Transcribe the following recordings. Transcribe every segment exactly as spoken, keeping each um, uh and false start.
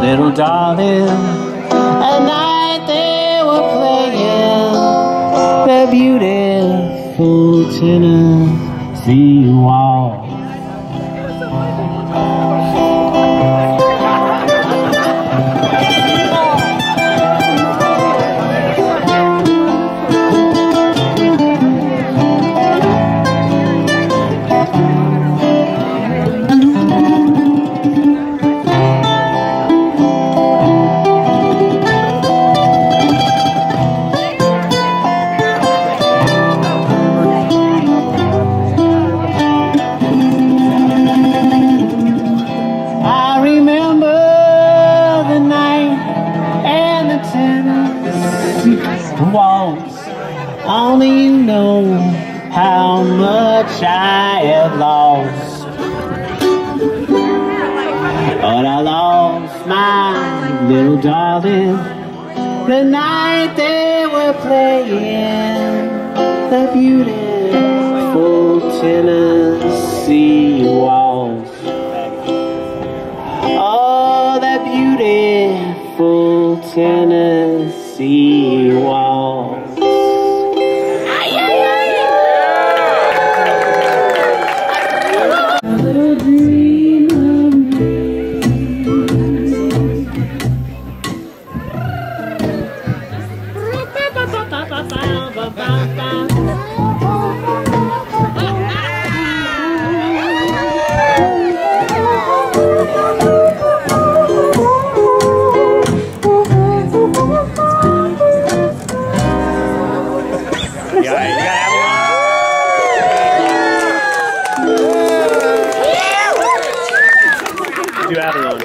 little darling. At night they were playing the beautiful Tennessee Waltz. Waltz. Only you know how much I have lost. But I lost my little darling the night they were playing the beautiful Tennessee Waltz. Oh, that beautiful Tennessee Waltz. You have it on.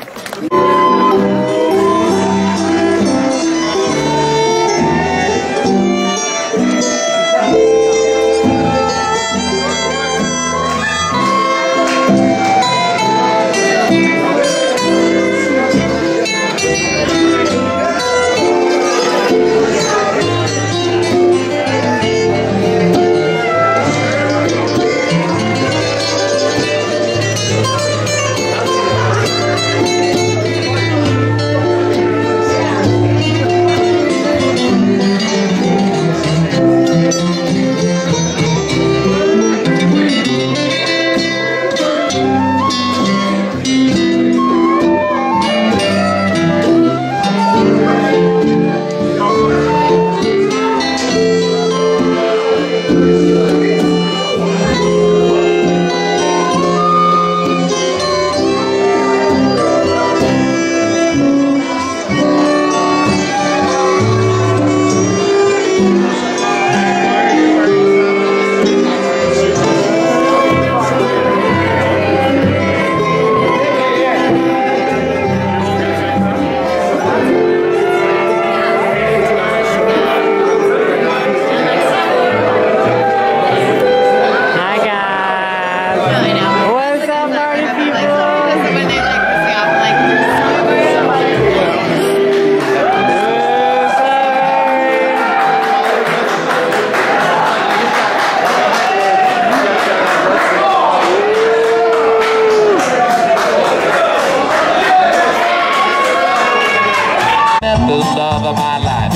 The love of my life,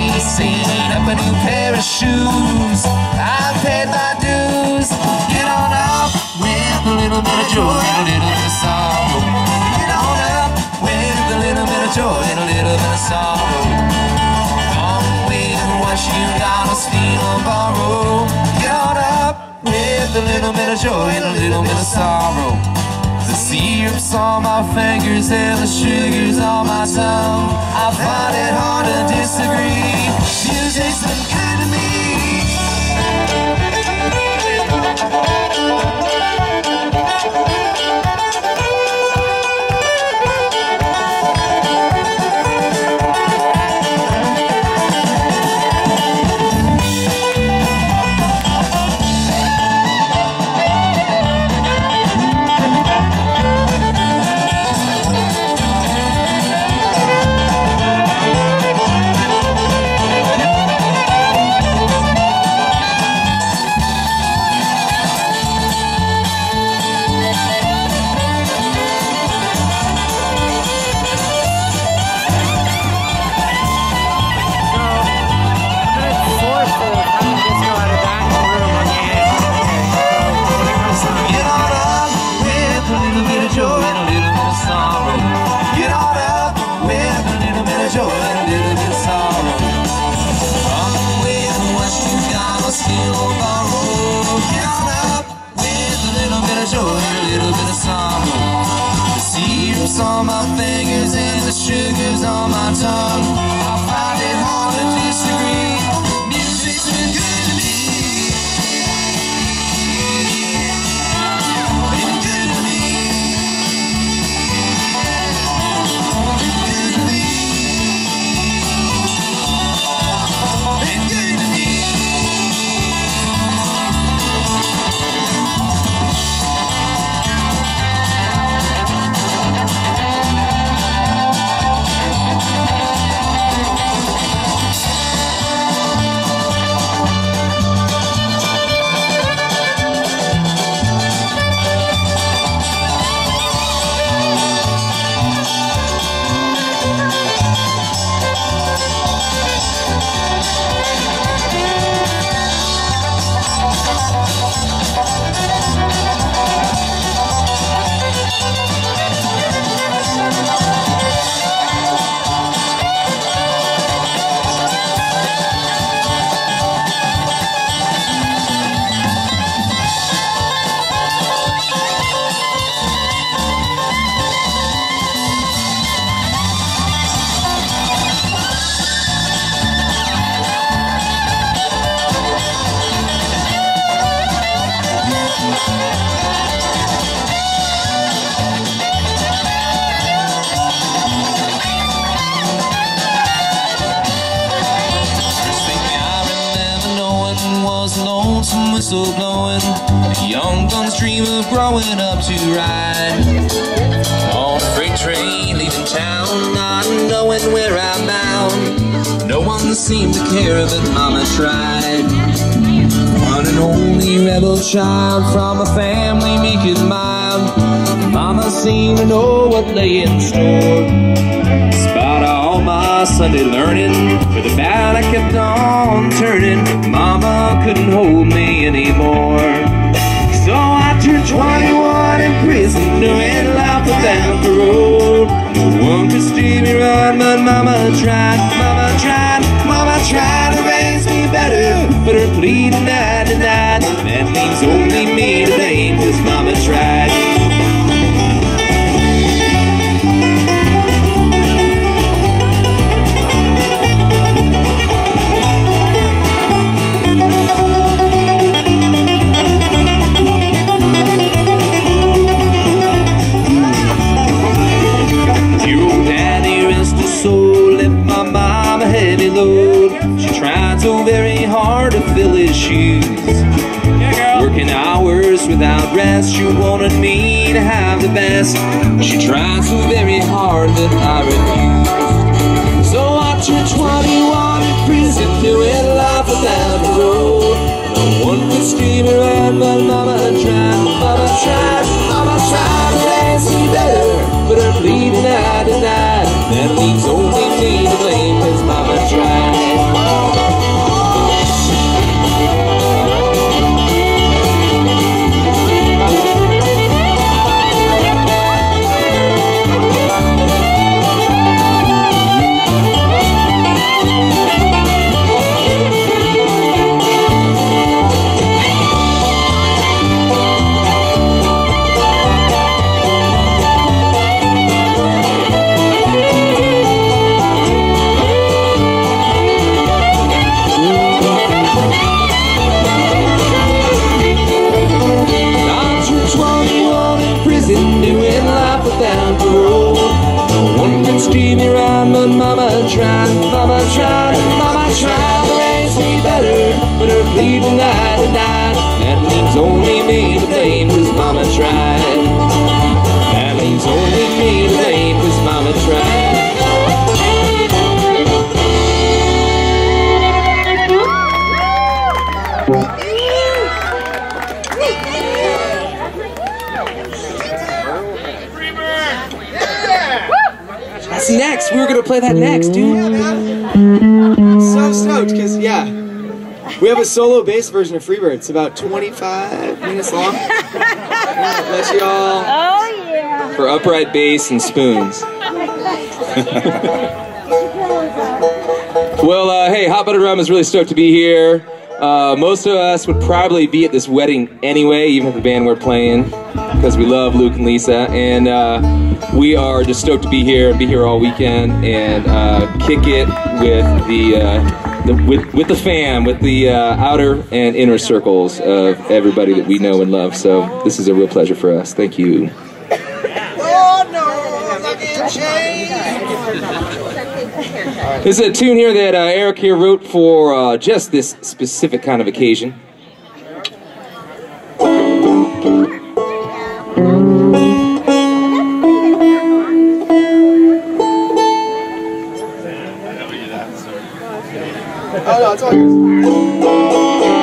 lacing up a new pair of shoes. I've paid my dues. Get on up with a little bit of joy and a little bit of sorrow. Get on up with a little bit of joy and a little bit of sorrow. Come with what you got to steal or borrow. Get on up with a little bit of joy and a little bit of sorrow. The syrup's on my fingers and the sugar's on my tongue. I find it hard to disagree. Music's been good to me. always on my tongue. I find it hard to disagree. Music's been good to me. Been good to me. Been good to me. Been good to me. Lonesome whistle blowing, young guns dream of growing up to ride on a freight train leaving town, not knowing where I'm bound. No one seemed to care, but Mama tried. One and only rebel child from a family meek and mild, Mama seemed to know what lay in store. Despite all my Sunday learning, for the bad I kept on turning. Mama couldn't hold me anymore. So I turned twenty-one in prison, doing life without parole. No one could steer me right, but Mama tried, Mama tried, Mama tried to raise me better, but her pleading I denied. That means only me to blame, 'cause Mama tried. She tried so very hard to fill his shoes, working hours without rest. She wanted me to have the best. She tried so very hard that I refused. So I turned twenty-one in prison, doing life without parole. No one could steer me right, but Mama tried, Mama tried, Mama tried to raise me better, but her pleading I denied. That leaves only me to blame, 'cause Mama tried. Steer me right, but Mama tried, Mama tried, Mama tried to raise me better, but her pleading I denied. That leaves only me to blame, 'cause Mama tried. That leaves only me to blame, 'cause Mama tried. That's next. We were gonna play that next, dude. So stoked, because yeah, we have a solo bass version of Freebird. It's about twenty-five minutes long. Bless you all. Oh yeah. For upright bass and spoons. Well, uh, hey, Hot Buttered Rum is really stoked to be here. Uh, most of us would probably be at this wedding anyway, even if the band were playing, because we love Luke and Lisa, and uh, we are just stoked to be here and be here all weekend and uh, kick it with the, uh, the with with the fam, with the uh, outer and inner circles of everybody that we know and love. So this is a real pleasure for us. Thank you. This is a tune here that uh, Eric here wrote for uh, just this specific kind of occasion. Oh no, it's all yours.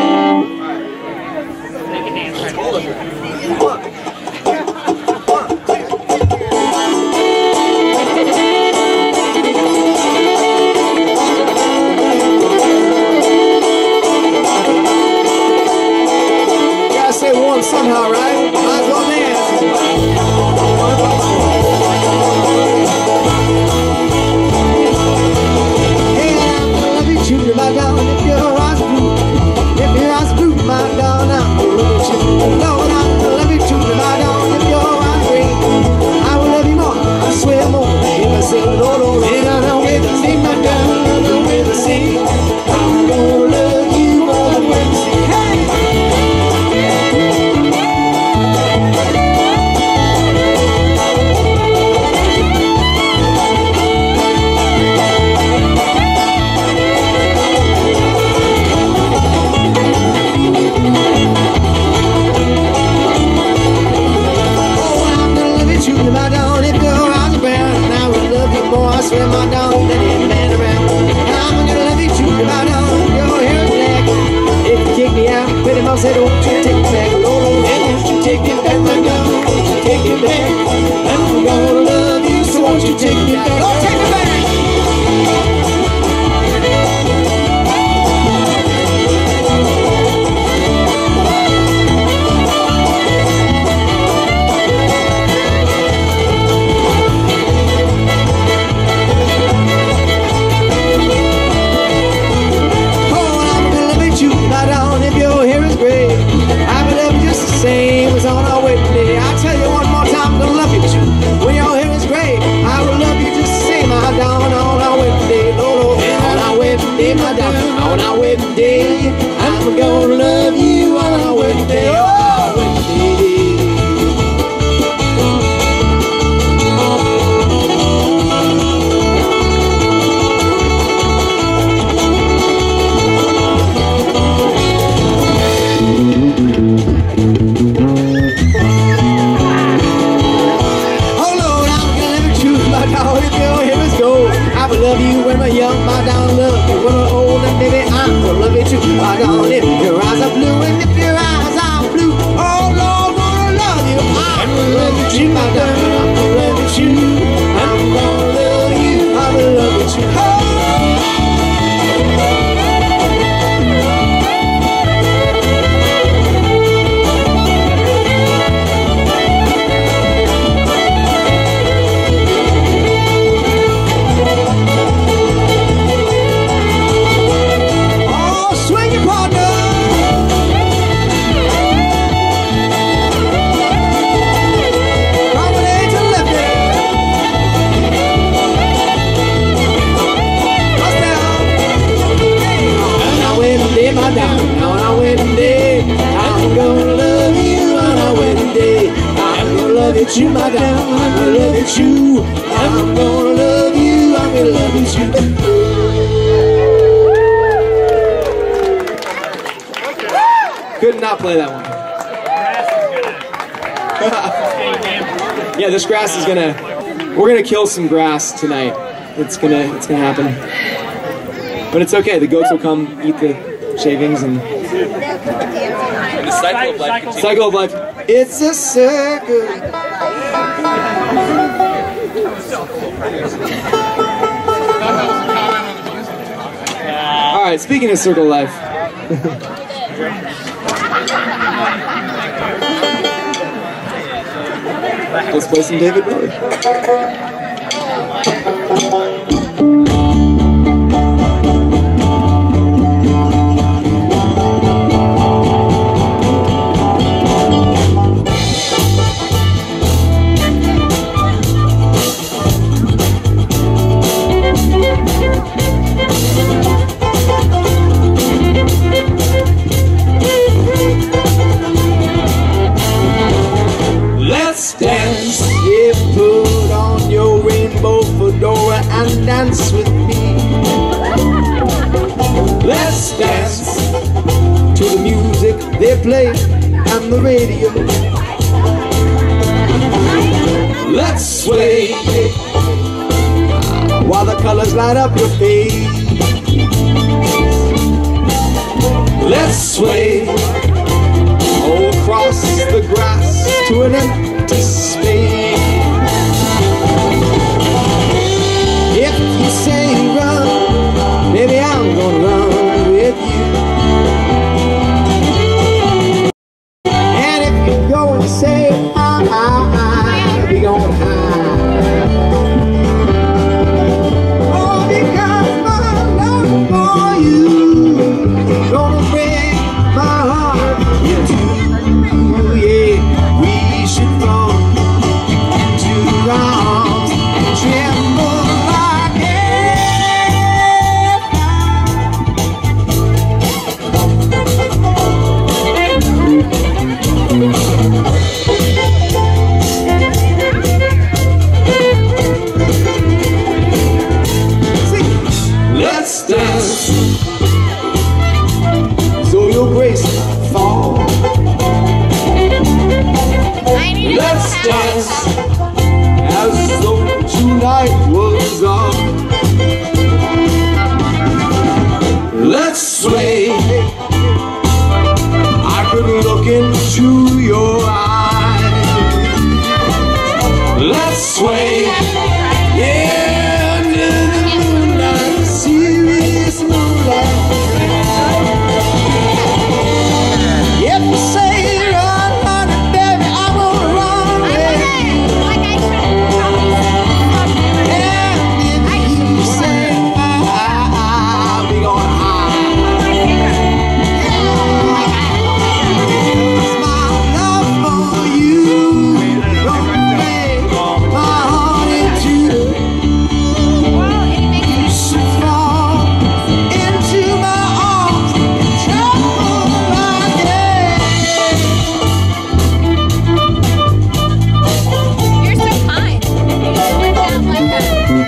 Somehow, right? Might as well dance. Hey, I'm gonna love you, too, my darling, if your eyes blue. If your eyes blue, my darling, I'm gonna love you, too. Lord, I'm gonna love you, too, my darling, if your eyes green. I will love you more, I swear more. If I say, Lord, oh, Lord, I know where to see, my darling, I know where to see. I'm gonna love you more than where to see. Hey! I swear my dog that ain't man around. I'm gonna love you too, my dog. Your hair is black. If you kick me out, pretty much said, won't you take me back? Lord, oh, won't you take me back, my dog? Won't you take me back? I'm gonna love you, so won't you take me back? Oh, take me back! Same as on our wedding day. I'll tell you one more time, I'm gonna love you too. When your hair is gray, I will love you just the same. I down on our wedding day, Lord, on our wedding day, my down on our wedding day. I'm gonna love you on our wedding day, oh, our wedding day. Love you when we're young, my down love you when we're old, and baby I'm gonna love you too. My down, if your eyes are blue and if your eyes are blue, oh Lord, gonna love you. I'm gonna love you too, my down. I'm gonna love you too. I'm gonna love you. I'm gonna love you too. Oh. Down on our wedding day, I'm gonna love you on our wedding day. I'm gonna love you too, my down. I'm gonna love you too. I'm gonna love you. I'm gonna love you too. Could not play that one. Yeah, this grass is gonna. We're gonna kill some grass tonight. It's gonna. It's gonna happen. But it's okay. The goats will come eat the shavings and, And the cycle of life. Cycle of life. It's a circle. All right. Speaking of circle of life. Let's play some David Bowie. and dance with me. Let's dance to the music they play and the radio. Let's sway while the colors light up your face. Let's sway all across the grass to an empty space. If you say run, baby, I'm gonna run with you. And if you go and say hi, hi, hi, we gon' hide. Oh, because my love for you gonna break my heart in two. Yeah, we should fall into your arms and tremble like let's dance so your grace fall. Let's dance as though tonight was on. Let's sway. I could look into your eyes. Let's sway. Yeah, under the moonlight, serious moonlight. If you say run, run, baby, I'm gonna run with you. And if you say hide, we gonna hide. My love for you gonna make my heart in two. You should fall into my arms and tremble like You're so kind. You went down like that.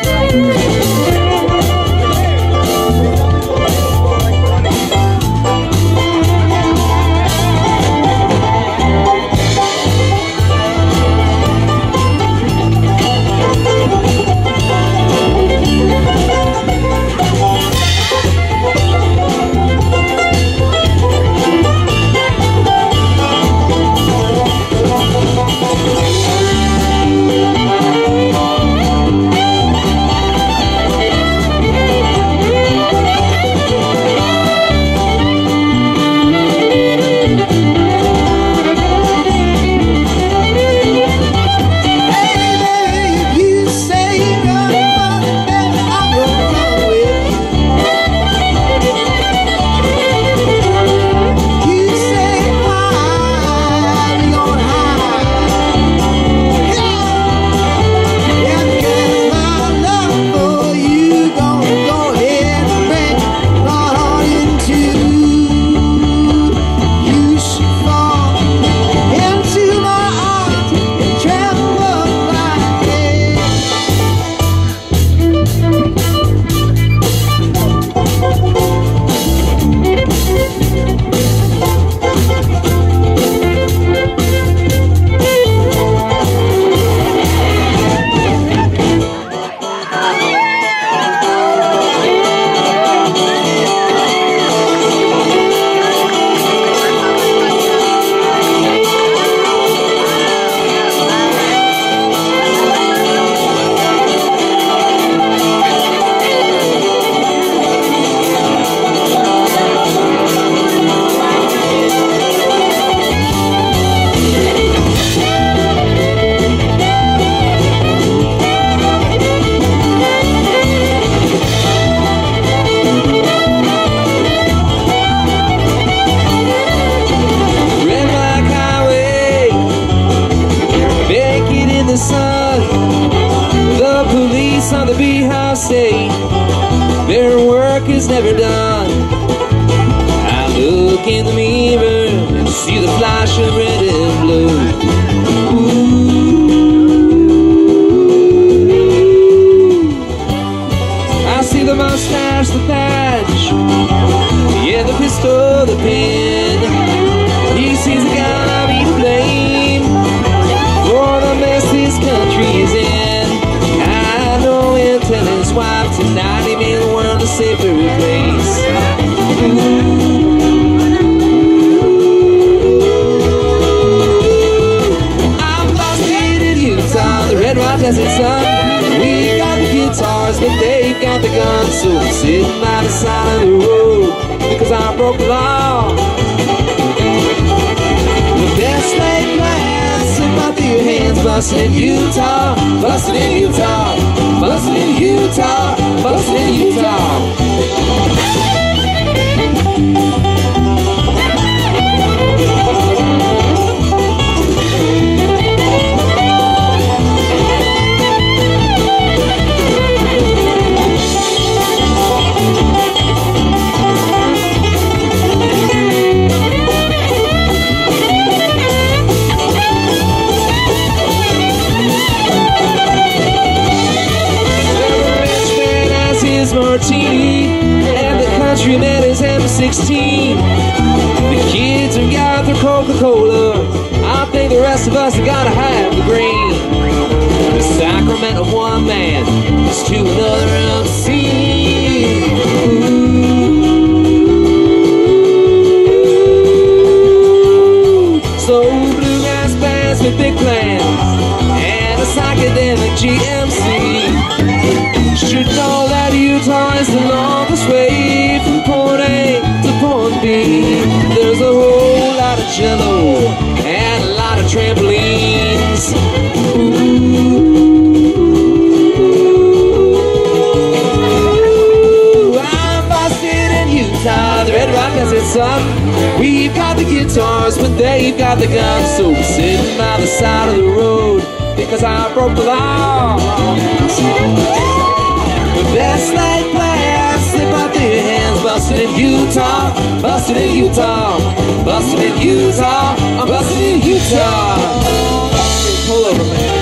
say their work is never done. I look in the mirror and see the flash of red and blue. Ooh. first wife tonight. He made the world a safer place. I'm busted in Utah, the red rock desert sun. We got the guitars, but they've got the guns. So I'm sitting by the side of the road because I broke the law. The best laid plans slip out through your hands. Busted in Utah, busted in Utah, busted in Utah, busted in Utah. Martini, and the countryman is M sixteen. The kids have got their Coca-Cola. I think the rest of us have gotta have the green. The sacrament of one man is to another unseen. So bluegrass bands with big plans and a psychedelic G M C should know that Utah is the longest way from point A to point B. There's a whole lot of jello and a lot of trampolines. Ooh, I'm busted in Utah, the red rock desert sun. We've got the guitars, but they've got the guns. So we're sitting by the side of the road because I broke the law. The best laid plans slip out through your hands. Busted in Utah, busted in Utah, busted in Utah, I'm busted in Utah. Pull over, man.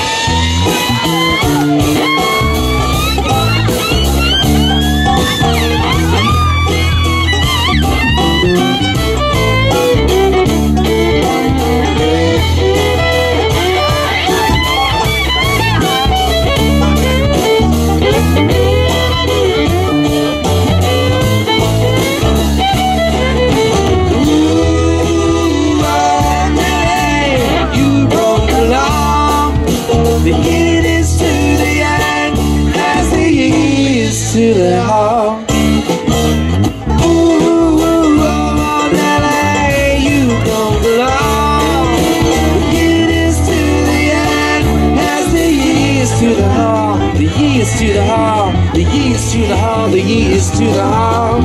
To the heart. Ooh, ooh, ooh, oh, L A, you don't belong. It is to the end as the years to the heart, the years to the heart, the years to the heart, the years to the heart.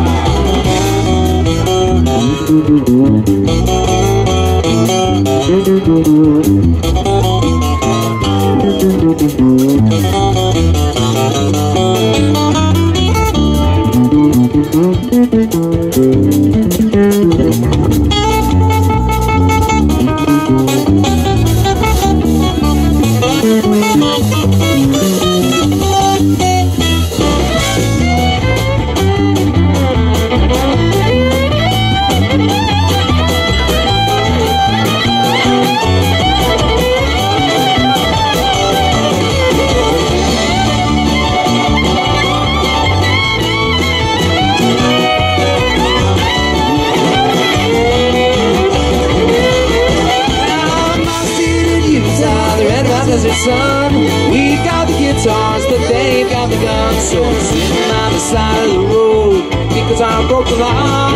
Son, we got the guitars, but they've got the guns. So I'm sitting on the side of the road because I broke the law.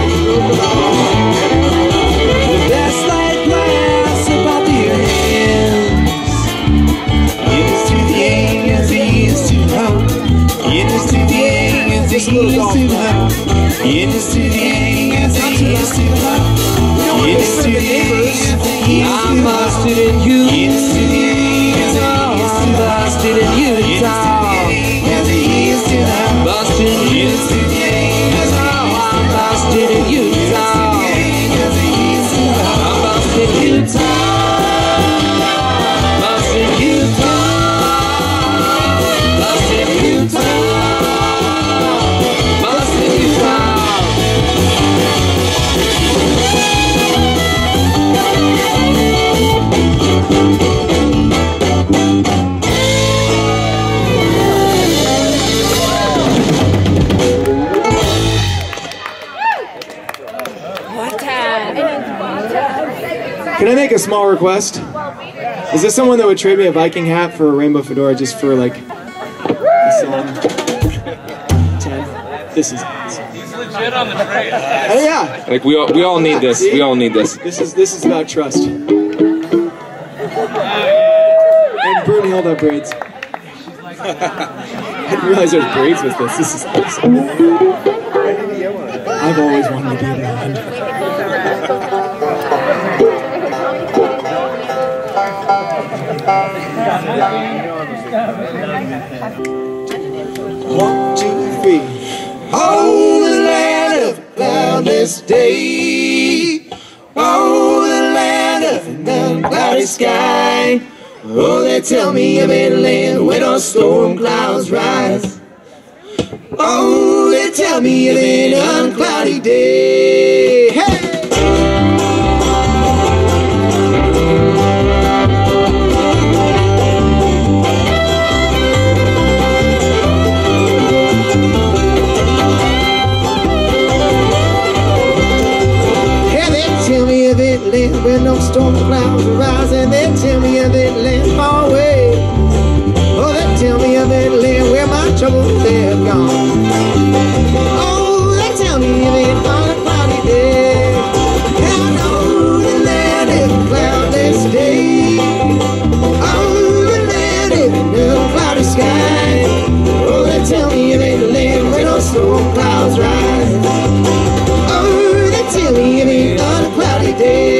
The best laid plans slip out through your hands. Years to the end, years to come. Years to the end, years to come. Years to the end, years to come. Years to the end, I'm busted in you. Years to the end. I'm busted in Utah. Busted in Utah. I'm busted in Utah. I'm busted in Utah. Busted in Utah. Busted in Utah. Busted in Utah. make a small request? Is there someone that would trade me a Viking hat for a rainbow fedora just for like a song? ten. This is He's legit on the trade. Oh yeah. Like we all, we all need this. We all need this. This is this is about trust. And Bruni, hold up braids. I didn't realize there's braids with this. This is awesome. I've always wanted to be blonde. One, two, three. Oh, the land of cloudless day. Oh, the land of the cloudy sky. Oh, they tell me of a land where no storm clouds rise. Oh, they tell me of an uncloudy day. Hey! Where no storm clouds arise, and they tell me of that land far away. Oh, they tell me of that land where my troubles they have gone. Oh, they tell me of it on a cloudy day. And I know the land is a cloudless day. Oh, the land is a cloudy sky. Oh, they tell me of that land where no storm clouds rise. Oh, they tell me of it on a cloudy day.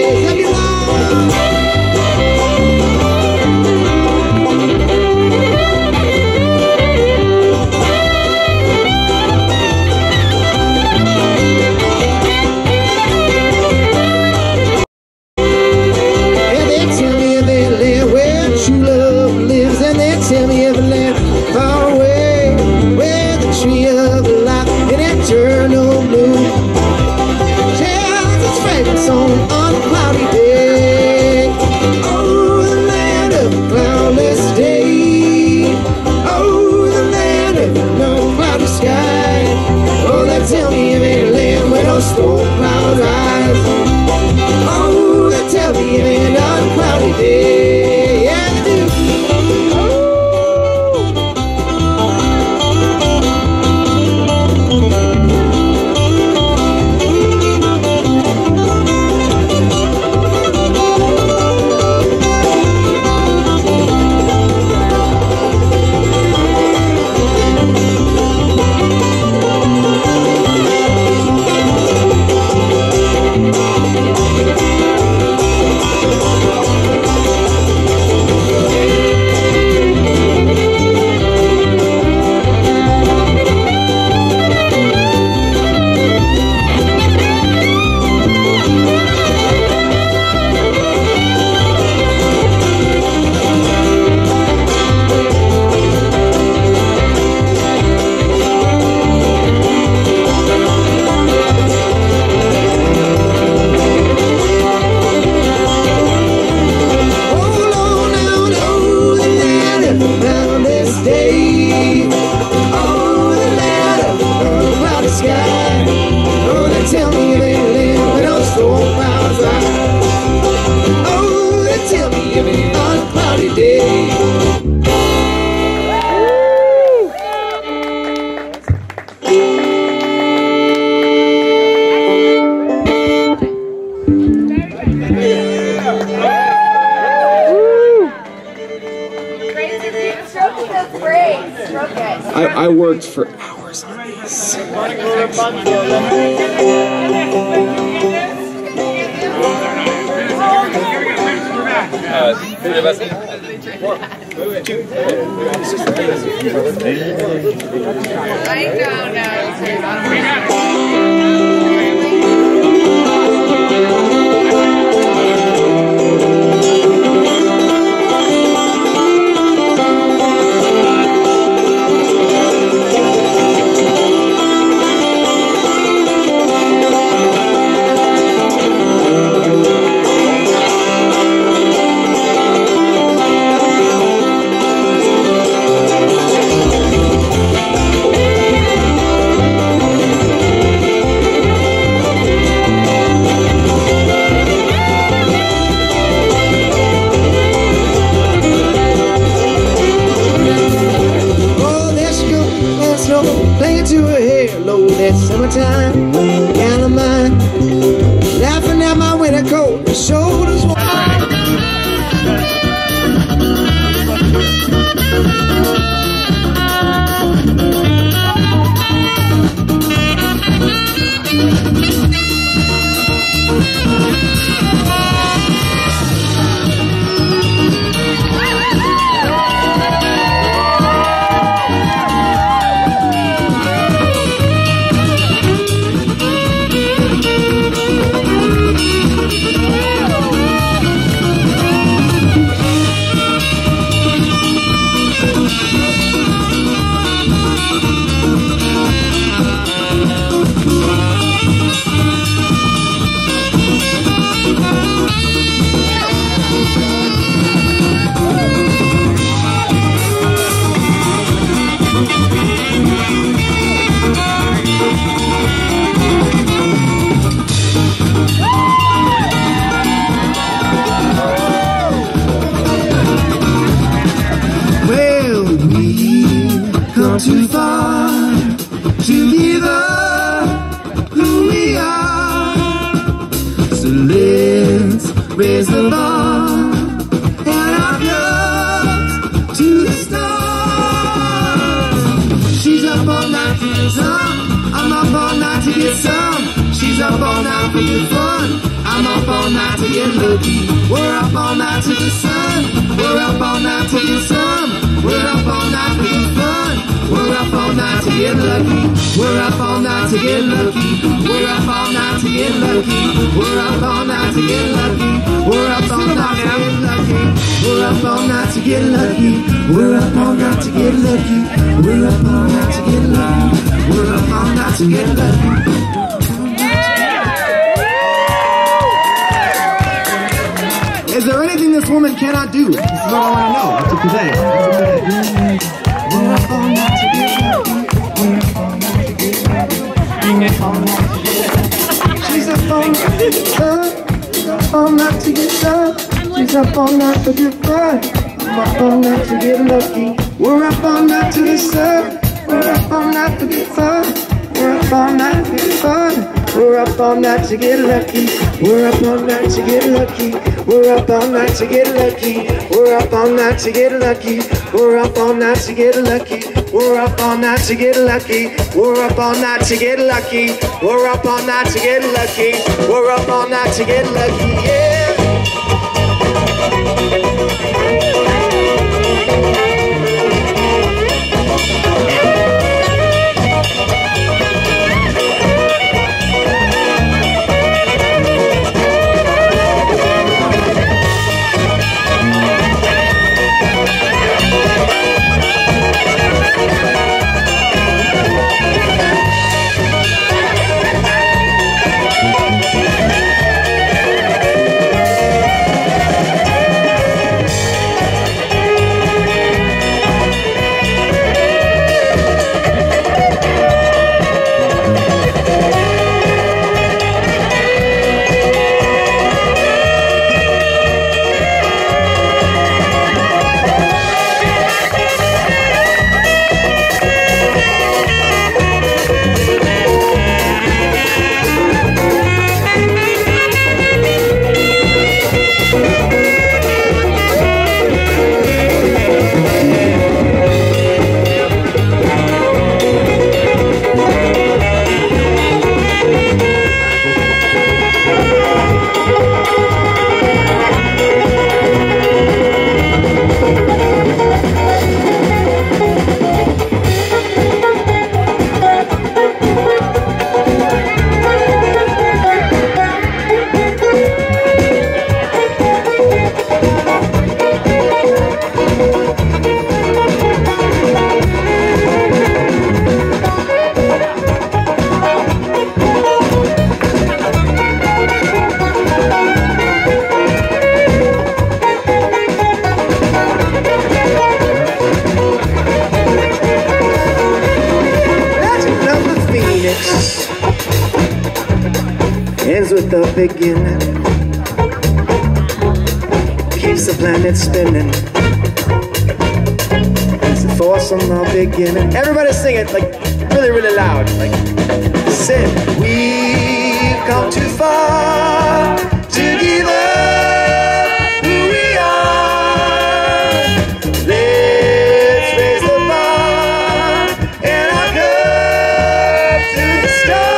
I, I worked for hours on this. I know, that summertime, gal of mine, laughing at my winter coat, the shoulders wide. Too far to give up who we are, so let's raise the bar and our gloves to the stars. She's up all night to get some, I'm up all night to get some. She's up all night for good fun, I'm up all night to get lucky. We're up all night to the sun, we're up all night to get some. We're up all night for good fun, we're up all night to get lucky. We're up all night to get lucky. We're up all night to get lucky. We're up all night to get lucky. We're up all night to get lucky. We're up all night to get lucky. We're up all night to get lucky. We're up all night to get lucky. We're up all night to get lucky. Is there anything this woman cannot do? This is what I want to know. That's what today. We're up all night to get lucky. We're up all night to get lucky. We're up all night to get lucky. She's up all night to get love. She's up all night to get love. She's up all night to get fun. I'm up all night to get lucky. We're up all night to the sun. We're up all night to get fun. We're up all night to get fun. We're up all night to get lucky. We're up all night to get lucky. We're up all night to get lucky. We're up all night to get lucky. We're up all night to get lucky. We're up all night to get lucky. We're up all night to get lucky. We're up all night to get lucky. We're up all night to get lucky. Yeah. Ends with the beginning, keeps the planet spinning. It's the force from the beginning. Everybody sing it like really, really loud. Like, said, we've come too far to give up who we are. Let's raise the bar and our cup to the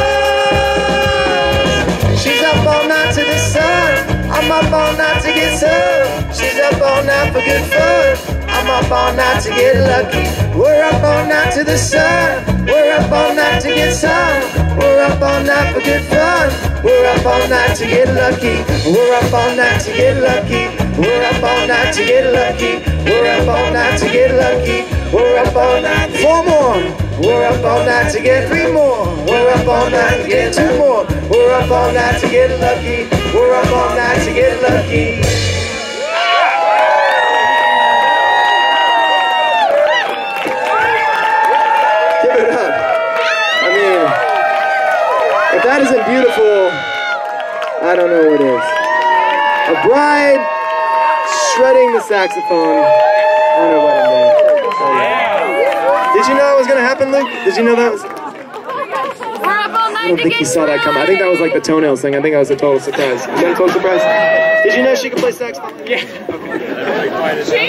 stars. She's up all night to the sun. I'm up all night to get some. She's up all night for good fun. I'm up all night to get lucky. We're up all night to the sun. We're up all night to get some. We're up all night for good fun. We're up all night to get lucky. We're up all night to get lucky. We're up all night to get lucky. We're up all night to get lucky. We're up all night. Four more. We're up all night to get three more. We're up all night to get two more. We're up all night to get lucky. We're up all night to get lucky. If that isn't beautiful, I don't know what is. A bride shredding the saxophone on her wedding day. Did you know it was going to happen, Luke? Did you know that was... I don't think you saw that come. I think that was like the toenails thing. I think that was a total surprise. Was that a total surprise? Did you know she could play saxophone? Yeah.